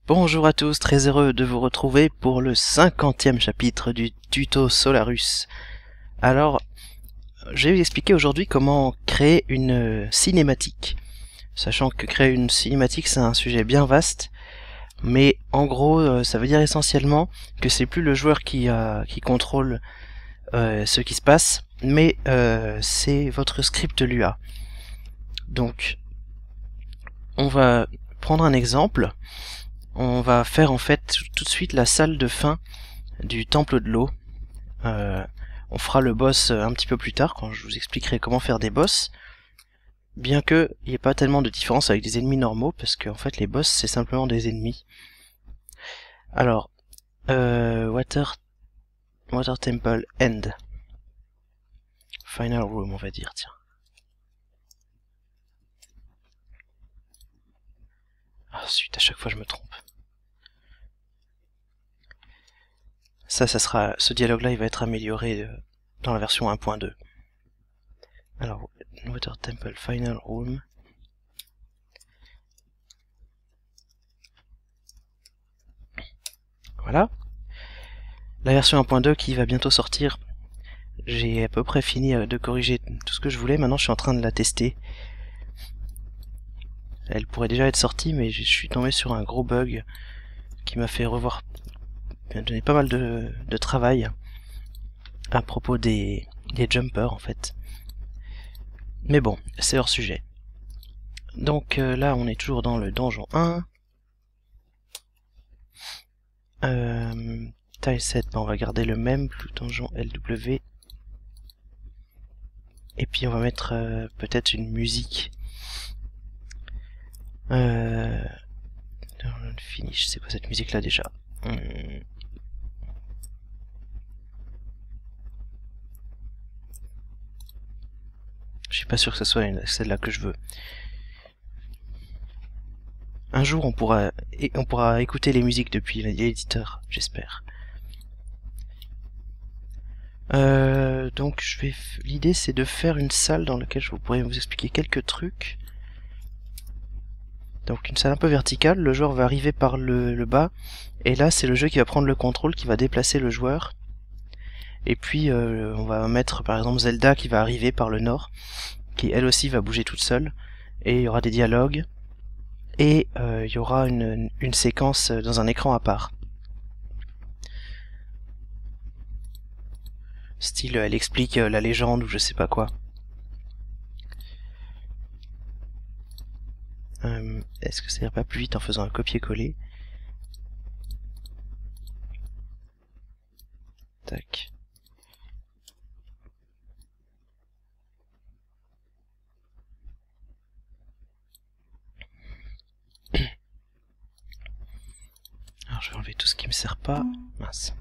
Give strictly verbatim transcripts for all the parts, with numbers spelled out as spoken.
Bonjour à tous, très heureux de vous retrouver pour le cinquantième chapitre du tuto Solarus. Alors, je vais vous expliquer aujourd'hui comment créer une cinématique. Sachant que créer une cinématique c'est un sujet bien vaste, mais en gros ça veut dire essentiellement que c'est plus le joueur qui, a, qui contrôle euh, ce qui se passe, mais euh, c'est votre script Lua. Donc, on va prendre un exemple. On va faire en fait tout de suite la salle de fin du temple de l'eau. Euh, on fera le boss un petit peu plus tard quand je vous expliquerai comment faire des boss. Bien que il n'y ait pas tellement de différence avec des ennemis normaux, parce qu'en fait les boss c'est simplement des ennemis. Alors, euh, Water, Water Temple End. Final Room on va dire, tiens. Ah zut, à chaque fois je me trompe. Ça, ça sera, ce dialogue-là, il va être amélioré euh, dans la version un point deux. Alors, Water Temple Final Room. Voilà. La version un point deux qui va bientôt sortir. J'ai à peu près fini de corriger tout ce que je voulais. Maintenant, je suis en train de la tester. Elle pourrait déjà être sortie, mais je suis tombé sur un gros bug qui m'a fait revoir, m'a donné pas mal de, de travail à propos des, des jumpers en fait. Mais bon, c'est hors sujet. Donc euh, là, on est toujours dans le donjon un. Euh, tileset, ben, on va garder le même, le donjon L W. Et puis on va mettre euh, peut-être une musique. Euh, finish, c'est quoi cette musique là déjà? hum. Je suis pas sûr que ce soit celle-là que je veux. Un jour on pourra, on pourra écouter les musiques depuis l'éditeur, j'espère. Euh, donc je vais, l'idée c'est de faire une salle dans laquelle je pourrais vous expliquer quelques trucs. Donc une salle un peu verticale, le joueur va arriver par le, le bas, et là c'est le jeu qui va prendre le contrôle, qui va déplacer le joueur. Et puis euh, on va mettre par exemple Zelda qui va arriver par le nord, qui elle aussi va bouger toute seule, et il y aura des dialogues, et euh, il y aura une, une séquence dans un écran à part. Style elle explique la légende ou je sais pas quoi. Euh, Est-ce que ça ira pas plus vite en faisant un copier-coller? Tac. Alors je vais enlever tout ce qui me sert pas. Mince.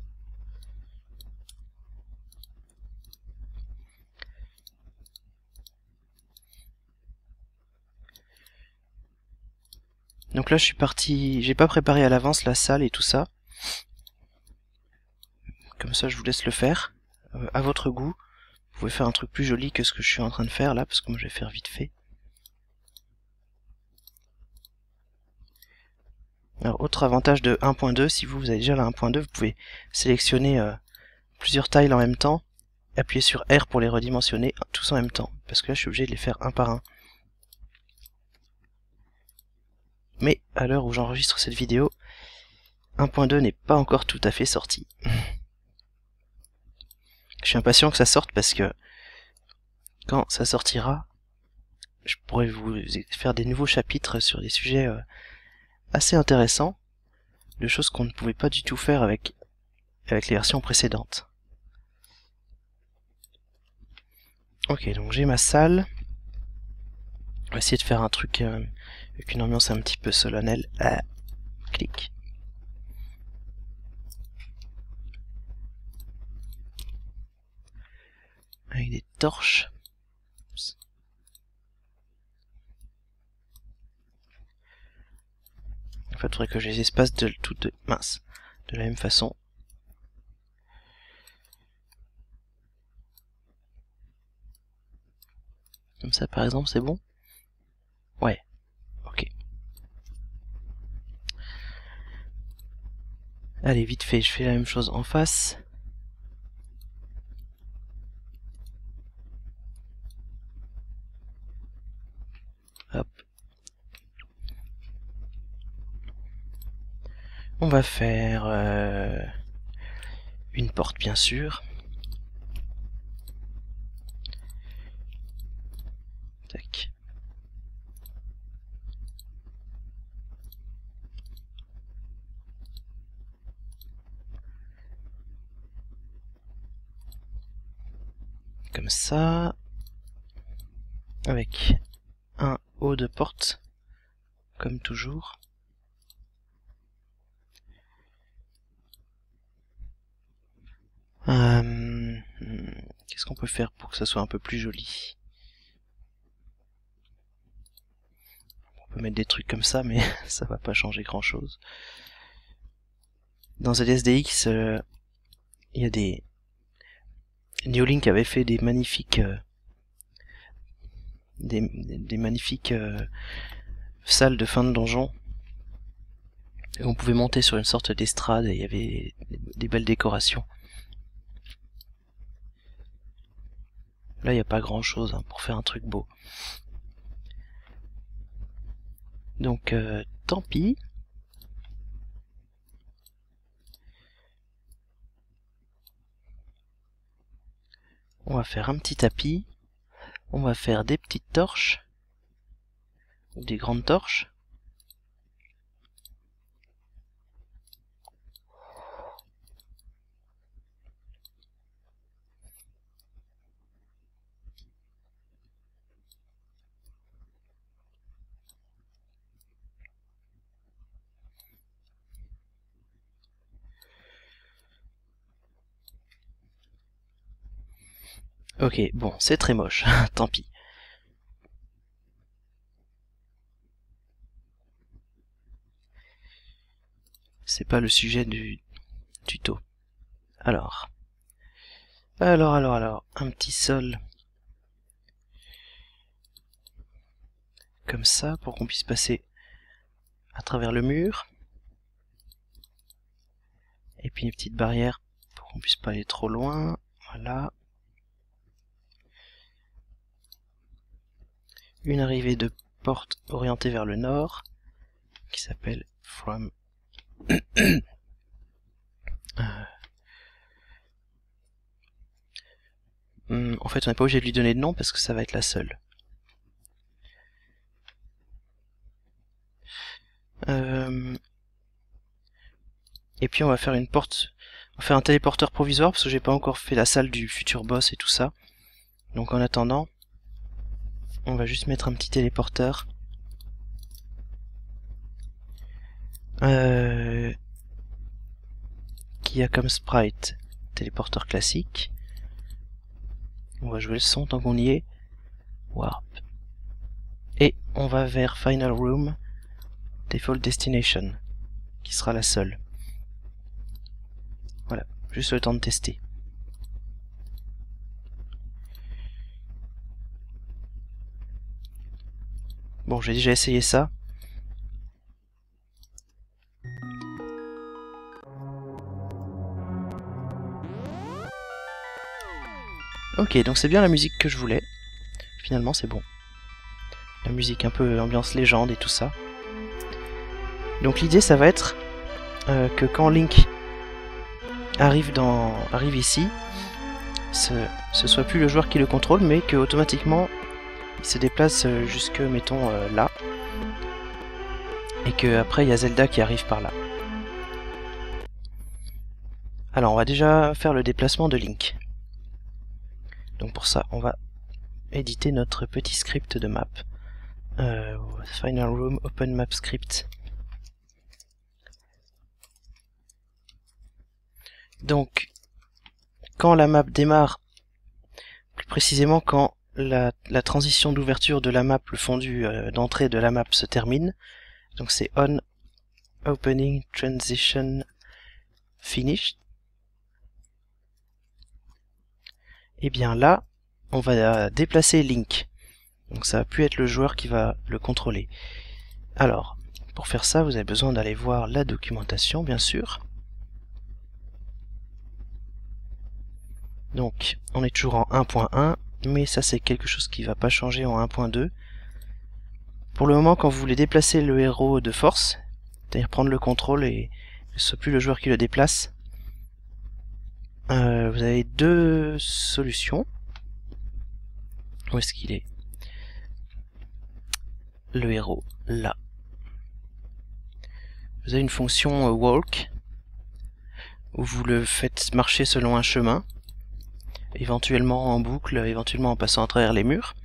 Donc là je suis parti, j'ai pas préparé à l'avance la salle et tout ça. Comme ça je vous laisse le faire, euh, à votre goût. Vous pouvez faire un truc plus joli que ce que je suis en train de faire là, parce que moi je vais faire vite fait. Alors autre avantage de un point deux, si vous, vous avez déjà la un point deux, vous pouvez sélectionner euh, plusieurs tiles en même temps, appuyer sur R pour les redimensionner tous en même temps, parce que là je suis obligé de les faire un par un. Mais à l'heure où j'enregistre cette vidéo, un point deux n'est pas encore tout à fait sorti. Je suis impatient que ça sorte parce que quand ça sortira, je pourrai vous faire des nouveaux chapitres sur des sujets euh, assez intéressants, de choses qu'on ne pouvait pas du tout faire avec, avec les versions précédentes. Ok, donc j'ai ma salle. On va essayer de faire un truc euh, avec une ambiance un petit peu solennelle. Ah, clic. Avec des torches. Oups. En fait, il faudrait que je les espace de toutes de mince, de la même façon. Comme ça, par exemple, c'est bon? Ouais. Ok. Allez, vite fait, je fais la même chose en face. Hop. On va faire euh, une porte, bien sûr. Tac. Comme ça. Avec un haut de porte, comme toujours. Euh, Qu'est-ce qu'on peut faire pour que ça soit un peu plus joli? On peut mettre des trucs comme ça, mais ça va pas changer grand chose. Dans Z S D X, euh, il y a des... Neolink avait fait des magnifiques... Euh, des, des magnifiques euh, salles de fin de donjon. Et on pouvait monter sur une sorte d'estrade et il y avait des belles décorations. Là, il n'y a pas grand chose hein, pour faire un truc beau. Donc, euh, tant pis. On va faire un petit tapis. On va faire des petites torches. Ou des grandes torches. Ok, bon, c'est très moche, tant pis. C'est pas le sujet du tuto. Alors. Alors, alors, alors, un petit sol. Comme ça, pour qu'on puisse passer à travers le mur. Et puis une petite barrière pour qu'on puisse pas aller trop loin. Voilà. Une arrivée de porte orientée vers le nord, qui s'appelle From... euh... hum, en fait, on n'est pas obligé de lui donner de nom parce que ça va être la seule. Euh... Et puis on va faire une porte, on va faire un téléporteur provisoire parce que j'ai pas encore fait la salle du futur boss et tout ça. Donc en attendant, on va juste mettre un petit téléporteur. Euh... qui a comme sprite téléporteur classique. On va jouer le son tant qu'on y est. Warp. Et on va vers Final Room, Default Destination, qui sera la seule. Voilà, juste le temps de tester. Bon, j'ai déjà essayé ça. Ok, donc c'est bien la musique que je voulais. Finalement, c'est bon. La musique un peu ambiance légende et tout ça. Donc l'idée, ça va être euh, que quand Link arrive dans arrive ici, ce, ce soit plus le joueur qui le contrôle, mais que automatiquement il se déplace jusque, mettons, euh, là. Et que après il y a Zelda qui arrive par là. Alors on va déjà faire le déplacement de Link. Donc pour ça, on va éditer notre petit script de map. Euh, Final Room Open Map Script. Donc, quand la map démarre, plus précisément quand la, la transition d'ouverture de la map, le fondu euh, d'entrée de la map se termine, donc c'est on opening transition finished, et bien là, on va déplacer Link. Donc ça va plus être le joueur qui va le contrôler. Alors, pour faire ça, vous avez besoin d'aller voir la documentation, bien sûr. Donc on est toujours en un point un, mais ça c'est quelque chose qui va pas changer en un point deux. Pour le moment, quand vous voulez déplacer le héros de force, c'est-à-dire prendre le contrôle et que ce soit plus le joueur qui le déplace, euh, vous avez deux solutions. Où est-ce qu'il est? Le héros, là. Vous avez une fonction euh, walk, où vous le faites marcher selon un chemin, éventuellement en boucle, éventuellement en passant à travers les murs.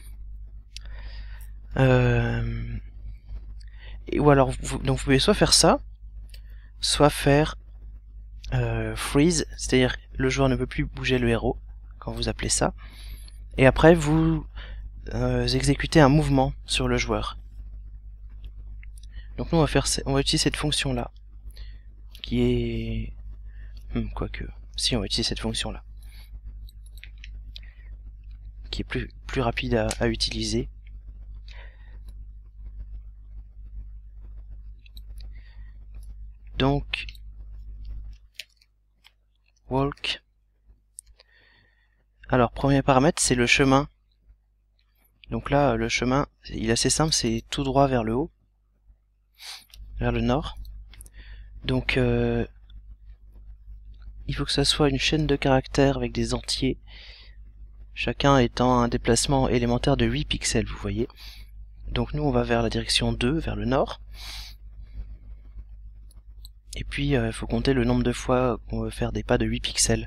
Euh... Et, ou alors, vous, donc vous pouvez soit faire ça, soit faire euh, freeze, c'est-à-dire le joueur ne peut plus bouger le héros quand vous appelez ça, et après vous euh, exécutez un mouvement sur le joueur. Donc nous on va faire, on va utiliser cette fonction là, qui est, hmm, quoique, si on va utiliser cette fonction là, qui est plus plus rapide à, à utiliser. Donc walk. Alors premier paramètre c'est le chemin. Donc là le chemin il est assez simple, c'est tout droit vers le haut, vers le nord. Donc euh, il faut que ça soit une chaîne de caractères avec des entiers, chacun étant un déplacement élémentaire de huit pixels, vous voyez. Donc nous on va vers la direction deux, vers le nord. Et puis il euh, faut compter le nombre de fois qu'on veut faire des pas de huit pixels.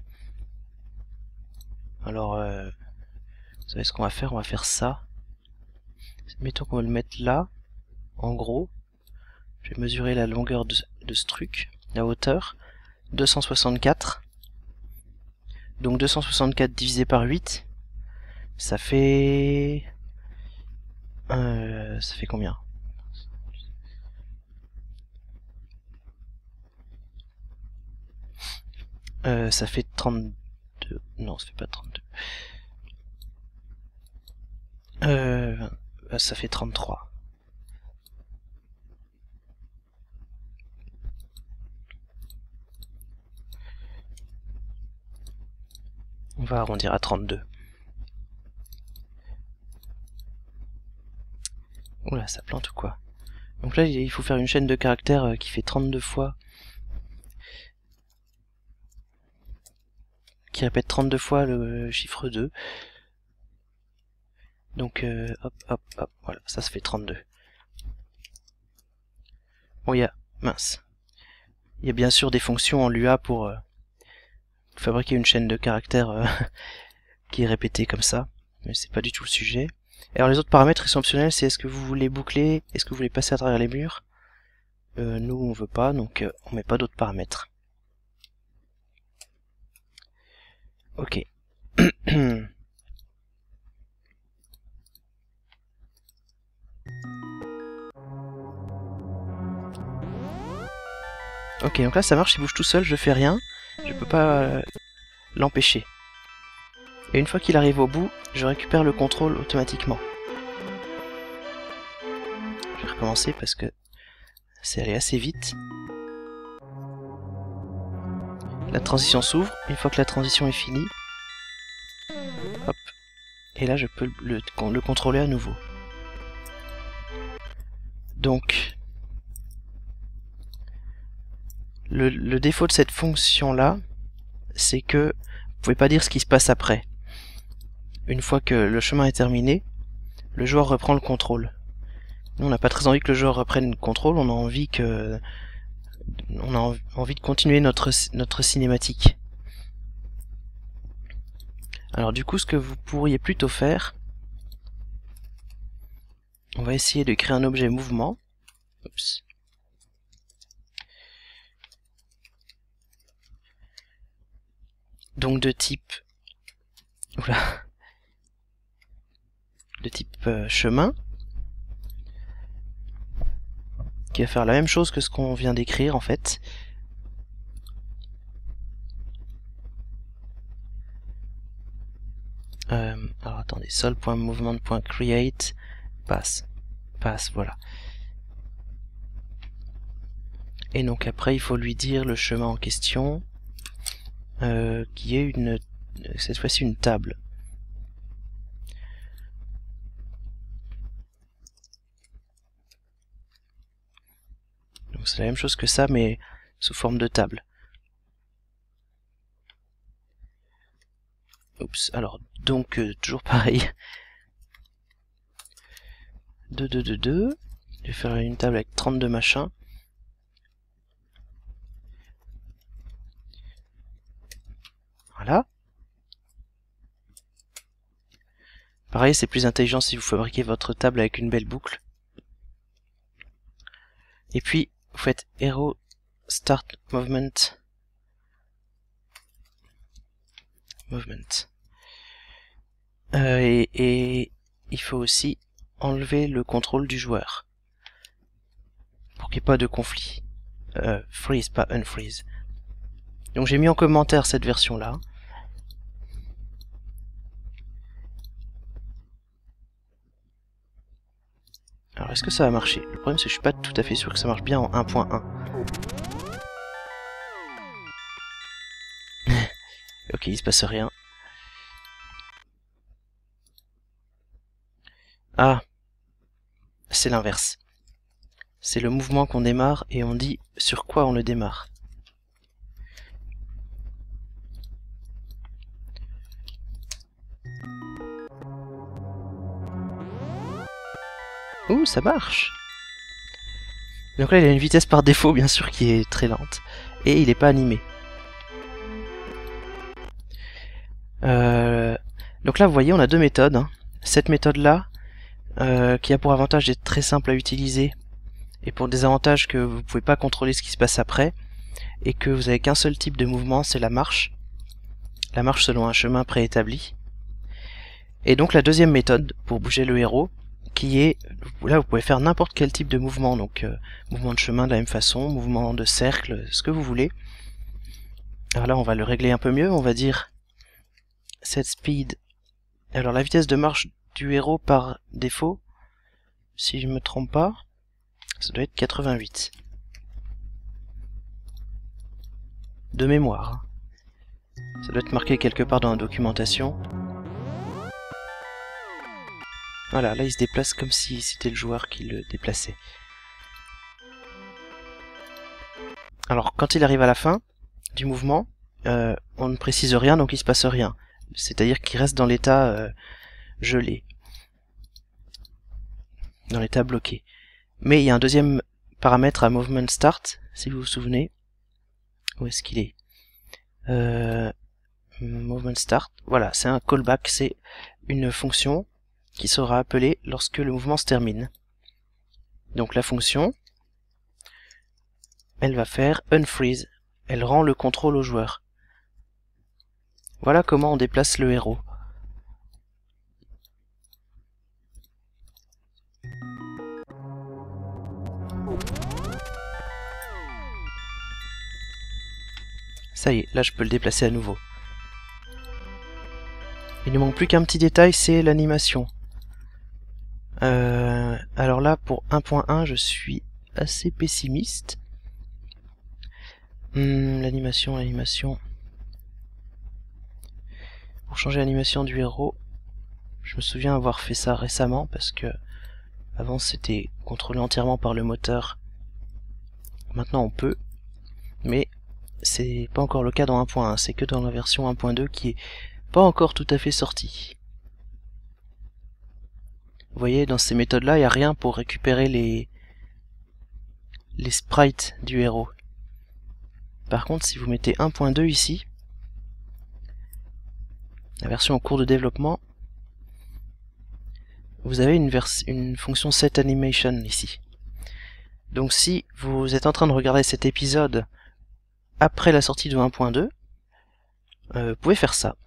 Alors euh, vous savez ce qu'on va faire, on va faire ça. Mettons qu'on va le mettre là, en gros. Je vais mesurer la longueur de, de ce truc, la hauteur, deux cent soixante-quatre. Donc deux cent soixante-quatre divisé par huit, ça fait... Euh, ça fait combien? Euh, ça fait trente-deux. Non, ça fait pas trente-deux. Euh, ça fait trente-trois. On va arrondir à trente-deux. Oula, ça plante ou quoi? Donc là, il faut faire une chaîne de caractères qui fait trente-deux fois. Qui répète trente-deux fois le chiffre deux. Donc, euh, hop, hop, hop, voilà, ça se fait trente-deux. Bon, il y a, mince. Il y a bien sûr des fonctions en Lua pour euh, fabriquer une chaîne de caractères euh, qui est répétée comme ça, mais c'est pas du tout le sujet. Alors les autres paramètres ils sont optionnels, c'est est-ce que vous voulez boucler, est-ce que vous voulez passer à travers les murs. Euh, nous on veut pas, donc euh, on met pas d'autres paramètres. Ok. Ok, donc là ça marche, il bouge tout seul, je fais rien, je peux pas euh, l'empêcher. Et une fois qu'il arrive au bout, je récupère le contrôle automatiquement. Je vais recommencer parce que c'est allé assez vite. La transition s'ouvre, une fois que la transition est finie, hop, et là je peux le, le, le contrôler à nouveau. Donc, le, le défaut de cette fonction-là, c'est que vous pouvez pas dire ce qui se passe après. Une fois que le chemin est terminé, le joueur reprend le contrôle. Nous, on n'a pas très envie que le joueur reprenne le contrôle, on a envie que, on a envie de continuer notre notre cinématique. Alors du coup, ce que vous pourriez plutôt faire, on va essayer de créer un objet mouvement. Oups. Donc de type, oula, de type euh, chemin, qui va faire la même chose que ce qu'on vient d'écrire en fait. Euh, alors attendez, sol.movement.create passe, passe, voilà. Et donc après il faut lui dire le chemin en question, euh, qui est une cette fois-ci une table. Donc c'est la même chose que ça, mais sous forme de table. Oups, alors, donc, euh, toujours pareil. deux, deux, deux, deux. Je vais faire une table avec trente-deux machins. Voilà. Pareil, c'est plus intelligent si vous fabriquez votre table avec une belle boucle. Et puis, vous faites Hero Start Movement. Movement. Euh, et, et il faut aussi enlever le contrôle du joueur. Pour qu'il n'y ait pas de conflit. Euh, freeze, pas unfreeze. Donc j'ai mis en commentaire cette version-là. Alors est-ce que ça va marcher? Le problème c'est que je suis pas tout à fait sûr que ça marche bien en un point un. Ok, il se passe rien. Ah, c'est l'inverse. C'est le mouvement qu'on démarre et on dit sur quoi on le démarre. Ouh, ça marche. Donc là il a une vitesse par défaut bien sûr qui est très lente. Et il n'est pas animé. Euh, donc là vous voyez on a deux méthodes. Hein. Cette méthode là, euh, qui a pour avantage d'être très simple à utiliser, et pour des avantages que vous pouvez pas contrôler ce qui se passe après, et que vous avez qu'un seul type de mouvement, c'est la marche. La marche selon un chemin préétabli. Et donc la deuxième méthode pour bouger le héros, qui est, là vous pouvez faire n'importe quel type de mouvement, donc euh, mouvement de chemin de la même façon, mouvement de cercle, ce que vous voulez. Alors là on va le régler un peu mieux, on va dire set speed. Alors la vitesse de marche du héros par défaut, si je me trompe pas, ça doit être quatre-vingt-huit. De mémoire. Ça doit être marqué quelque part dans la documentation. Voilà, là il se déplace comme si c'était le joueur qui le déplaçait. Alors quand il arrive à la fin du mouvement, euh, on ne précise rien donc il se passe rien. C'est-à-dire qu'il reste dans l'état euh, gelé. Dans l'état bloqué. Mais il y a un deuxième paramètre à Movement Start, si vous vous souvenez. Où est-ce qu'il est, euh, Movement Start, voilà, c'est un callback, c'est une fonction qui sera appelée lorsque le mouvement se termine. Donc la fonction, elle va faire unfreeze, elle rend le contrôle au joueur. Voilà comment on déplace le héros. Ça y est, là je peux le déplacer à nouveau. Il ne manque plus qu'un petit détail, c'est l'animation. Euh, alors là, pour un point un, je suis assez pessimiste. Hum, l'animation, l'animation. Pour changer l'animation du héros, je me souviens avoir fait ça récemment parce que avant c'était contrôlé entièrement par le moteur. Maintenant on peut, mais c'est pas encore le cas dans un point un, c'est que dans la version un point deux qui est pas encore tout à fait sortie. Vous voyez, dans ces méthodes-là, il n'y a rien pour récupérer les les sprites du héros. Par contre, si vous mettez un point deux ici, la version en cours de développement, vous avez une, une fonction set animation ici. Donc si vous êtes en train de regarder cet épisode après la sortie de un point deux, euh, vous pouvez faire ça.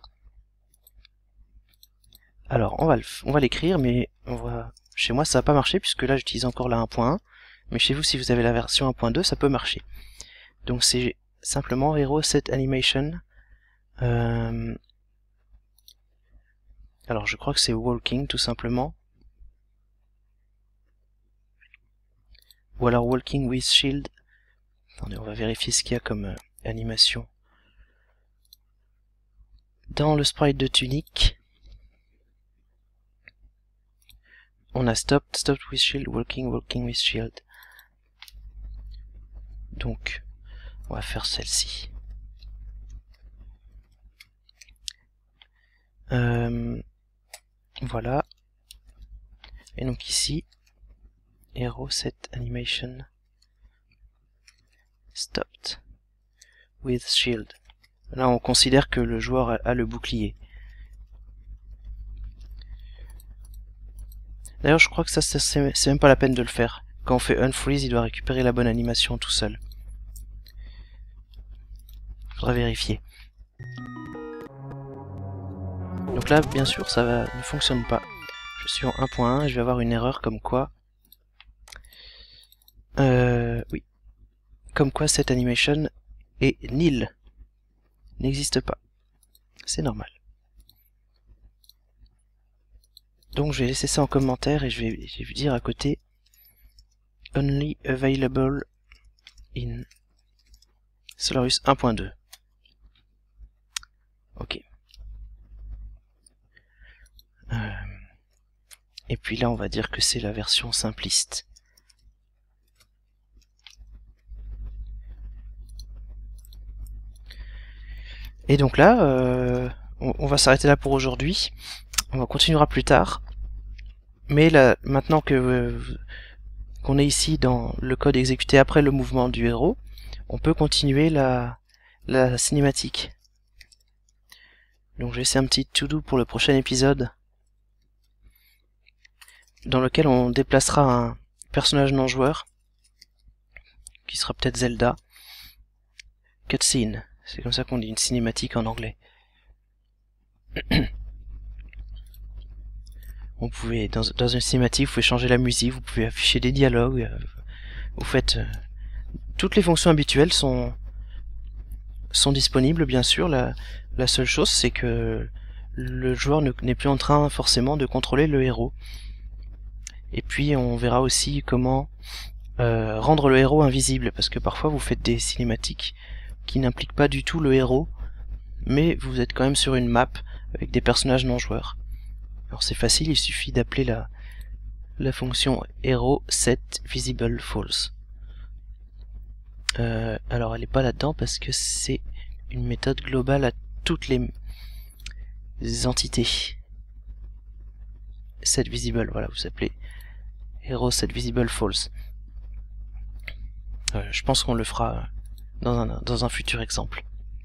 Alors on va on va l'écrire, mais on va, chez moi ça va pas marcher puisque là j'utilise encore la un point un, mais chez vous si vous avez la version un point deux ça peut marcher. Donc c'est simplement hero set animation. Euh, alors je crois que c'est walking tout simplement. Ou alors walking with shield. Attendez, on va vérifier ce qu'il y a comme euh, animation. Dans le sprite de Tunic, on a stopped, stopped with shield, walking, walking with shield. Donc, on va faire celle-ci. Euh, voilà. Et donc ici, hero set animation stopped with shield. Là, on considère que le joueur a, a le bouclier. D'ailleurs, je crois que ça, ça c'est même pas la peine de le faire. Quand on fait unfreeze, il doit récupérer la bonne animation tout seul. Faudra vérifier. Donc là, bien sûr, ça va, ne fonctionne pas. Je suis en un point un et je vais avoir une erreur comme quoi... Euh, oui. Comme quoi cette animation est nil. N'existe pas. C'est normal. Donc je vais laisser ça en commentaire et je vais, je vais dire à côté only available in Solarus un point deux. Ok. Euh, et puis là on va dire que c'est la version simpliste. Et donc là, euh, on, on va s'arrêter là pour aujourd'hui. On continuera plus tard. Mais là, maintenant que euh, qu'on est ici dans le code exécuté après le mouvement du héros, on peut continuer la, la cinématique. Donc je vais laisser un petit to-do pour le prochain épisode, dans lequel on déplacera un personnage non joueur, qui sera peut-être Zelda. Cutscene. C'est comme ça qu'on dit une cinématique en anglais. Vous pouvez, dans, dans une cinématique, vous pouvez changer la musique, vous pouvez afficher des dialogues, euh, vous faites... Euh, toutes les fonctions habituelles sont, sont disponibles, bien sûr. La, la seule chose, c'est que le joueur n'est plus en train, forcément, de contrôler le héros. Et puis, on verra aussi comment euh, rendre le héros invisible, parce que parfois, vous faites des cinématiques qui n'implique pas du tout le héros, mais vous êtes quand même sur une map avec des personnages non joueurs. Alors c'est facile, il suffit d'appeler la, la fonction hero set visible false. Euh, alors elle n'est pas là-dedans parce que c'est une méthode globale à toutes les, les entités. Set visible, voilà, vous appelez hero set visible false. Euh, je pense qu'on le fera Dans un, dans un futur exemple.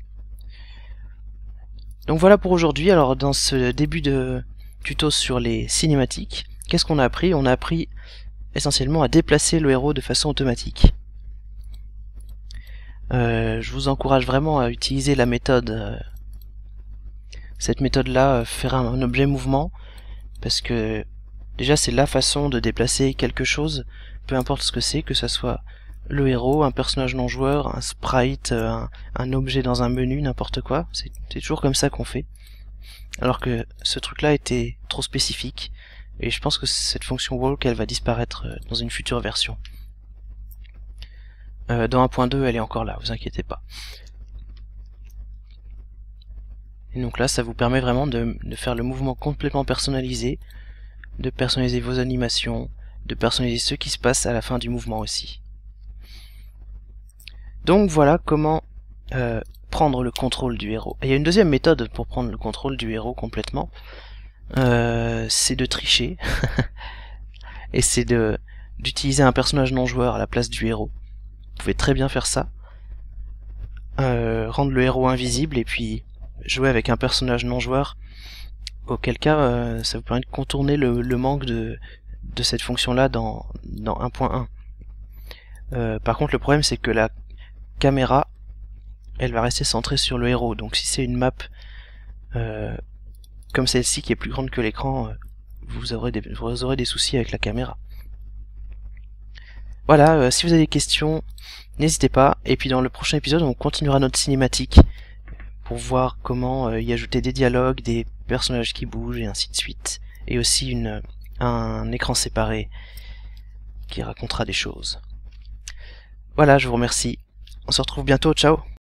Donc voilà pour aujourd'hui. Alors dans ce début de tuto sur les cinématiques, qu'est-ce qu'on a appris? On a appris essentiellement à déplacer le héros de façon automatique. Euh, je vous encourage vraiment à utiliser la méthode, euh, cette méthode-là, euh, faire un, un objet mouvement, parce que déjà c'est la façon de déplacer quelque chose, peu importe ce que c'est, que ça soit le héros, un personnage non joueur, un sprite, un, un objet dans un menu, n'importe quoi. C'est toujours comme ça qu'on fait. Alors que ce truc-là était trop spécifique, et je pense que cette fonction walk, elle va disparaître dans une future version. Euh, dans un point deux, elle est encore là, vous inquiétez pas. Et donc là, ça vous permet vraiment de, de faire le mouvement complètement personnalisé, de personnaliser vos animations, de personnaliser ce qui se passe à la fin du mouvement aussi. Donc voilà comment euh, prendre le contrôle du héros. Et il y a une deuxième méthode pour prendre le contrôle du héros complètement, euh, c'est de tricher, et c'est de d'utiliser un personnage non joueur à la place du héros. Vous pouvez très bien faire ça, euh, rendre le héros invisible et puis jouer avec un personnage non joueur, auquel cas euh, ça vous permet de contourner le, le manque de, de cette fonction-là dans, dans un point un. Euh, par contre le problème c'est que la caméra, elle va rester centrée sur le héros, donc si c'est une map euh, comme celle-ci qui est plus grande que l'écran, euh, vous aurez des, vous aurez des soucis avec la caméra. Voilà, euh, si vous avez des questions, n'hésitez pas, et puis dans le prochain épisode on continuera notre cinématique pour voir comment euh, y ajouter des dialogues, des personnages qui bougent et ainsi de suite, et aussi une, un écran séparé qui racontera des choses. Voilà, je vous remercie. On se retrouve bientôt, ciao!